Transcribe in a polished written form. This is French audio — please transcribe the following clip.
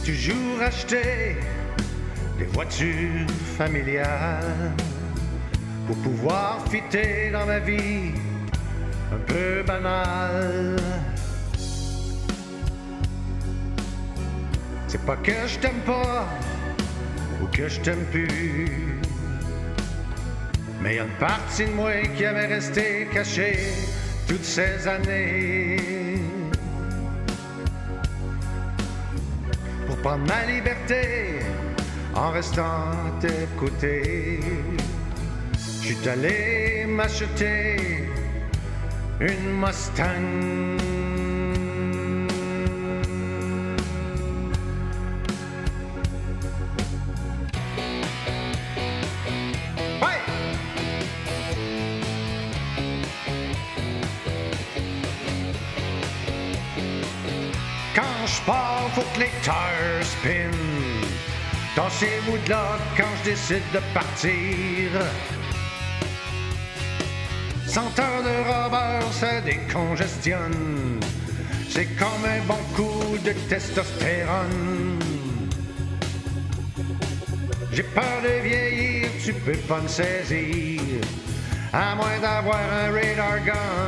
toujours acheté des voitures familiales pour pouvoir fitter dans ma vie un peu banale. C'est pas que je t'aime pas ou que je t'aime plus, mais y a une partie de moi qui avait resté cachée toutes ces années. Pour prendre ma liberté en restant à tes côtés, je suis allé m'acheter une Mustang. Ouais! Quand je pars, faut que les tires spin. Dansez-vous de là quand je décide de partir. Senteur de robeur, ça décongestionne. C'est comme un bon coup de testostérone. J'ai peur de vieillir, tu peux pas me saisir, à moins d'avoir un radar gun.